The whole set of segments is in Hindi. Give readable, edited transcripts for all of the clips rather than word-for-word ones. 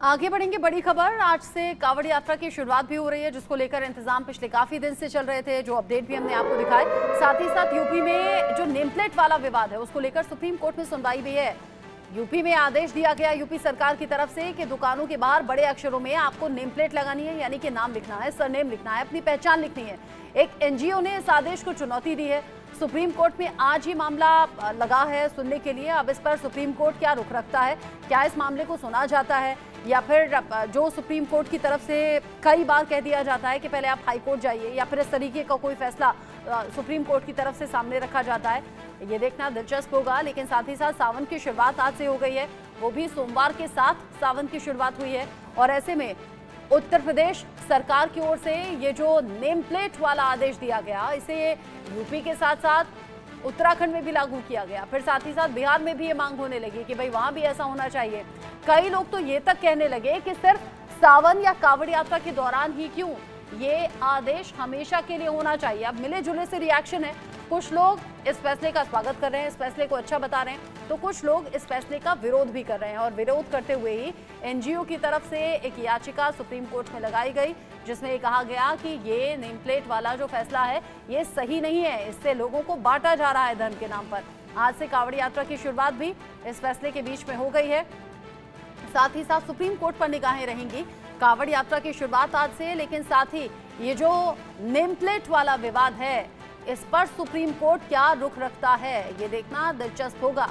आगे बढ़ेंगे। बड़ी खबर, आज से कांवड़ यात्रा की शुरुआत भी हो रही है, जिसको लेकर इंतजाम पिछले काफी दिन से चल रहे थे। जो अपडेट भी हमने आपको दिखाए, साथ ही साथ यूपी में जो नेम प्लेट वाला विवाद है उसको लेकर सुप्रीम कोर्ट में सुनवाई भी है। यूपी में आदेश दिया गया यूपी सरकार की तरफ से कि दुकानों के बाहर बड़े अक्षरों में आपको नेम प्लेट लगानी है, यानी कि नाम लिखना है, सरनेम लिखना है, अपनी पहचान लिखनी है। एक एनजीओ ने इस आदेश को चुनौती दी है। सुप्रीम कोर्ट में आज ही मामला लगा है सुनने के लिए। अब इस पर सुप्रीम कोर्ट क्या रुख रखता है, क्या इस मामले को सुना जाता है, या फिर जो सुप्रीम कोर्ट की तरफ से कई बार कह दिया जाता है कि पहले आप हाई कोर्ट जाइए, या फिर इस तरीके का कोई फैसला सुप्रीम कोर्ट की तरफ से सामने रखा जाता है, ये देखना दिलचस्प होगा। लेकिन साथ ही साथ सावन की शुरुआत आज से हो गई है, वो भी सोमवार के साथ सावन की शुरुआत हुई है। और ऐसे में उत्तर प्रदेश सरकार की ओर से ये जो नेम प्लेट वाला आदेश दिया गया, इसे यूपी के साथ साथ उत्तराखंड में भी लागू किया गया। फिर साथ ही साथ बिहार में भी ये मांग होने लगी कि भाई वहां भी ऐसा होना चाहिए। कई लोग तो ये तक कहने लगे कि सिर्फ सावन या कांवड़ यात्रा के दौरान ही क्यों, ये आदेश हमेशा के लिए होना चाहिए। अब मिले जुले से रिएक्शन है। कुछ लोग इस फैसले का स्वागत कर रहे हैं, इस फैसले को अच्छा बता रहे हैं, तो कुछ लोग इस फैसले का विरोध भी कर रहे हैं। और विरोध करते हुए ही एनजीओ की तरफ से एक याचिका सुप्रीम कोर्ट में लगाई गई, जिसमें ये कहा गया कि ये नेम प्लेट वाला जो फैसला है ये सही नहीं है, इससे लोगों को बांटा जा रहा है धर्म के नाम पर। आज से कांवड़ यात्रा की शुरुआत भी इस फैसले के बीच में हो गई है। साथ ही साथ सुप्रीम कोर्ट पर निगाहें रहेंगी। कांवड़ यात्रा की शुरुआत आज से, लेकिन साथ ही ये जो नेम प्लेट वाला विवाद है, इस पर सुप्रीम कोर्ट क्या रुख रखता है, ये देखना दिलचस्प होगा।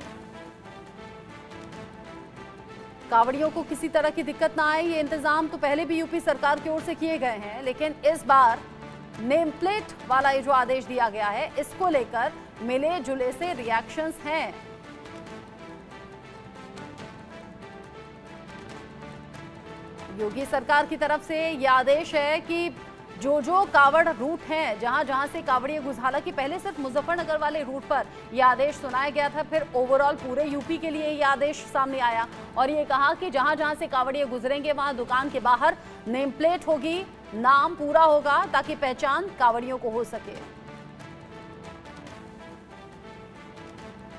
कांवड़ियों को किसी तरह की दिक्कत ना आए, ये इंतजाम तो पहले भी यूपी सरकार की ओर से किए गए हैं, लेकिन इस बार नेम प्लेट वाला ये जो आदेश दिया गया है, इसको लेकर मिले जुले से रिएक्शंस हैं। योगी सरकार की तरफ से यह आदेश है कि जो कांवड़ रूट हैं, जहां से कांवड़िए घुस, हालांकि पहले सिर्फ मुजफ्फरनगर वाले रूट पर यह आदेश सुनाया गया था, फिर ओवरऑल पूरे यूपी के लिए यह आदेश सामने आया और ये कहा कि जहां से कांवड़िए गुजरेंगे वहां दुकान के बाहर नेम प्लेट होगी, नाम पूरा होगा, ताकि पहचान कांवड़ियों को हो सके।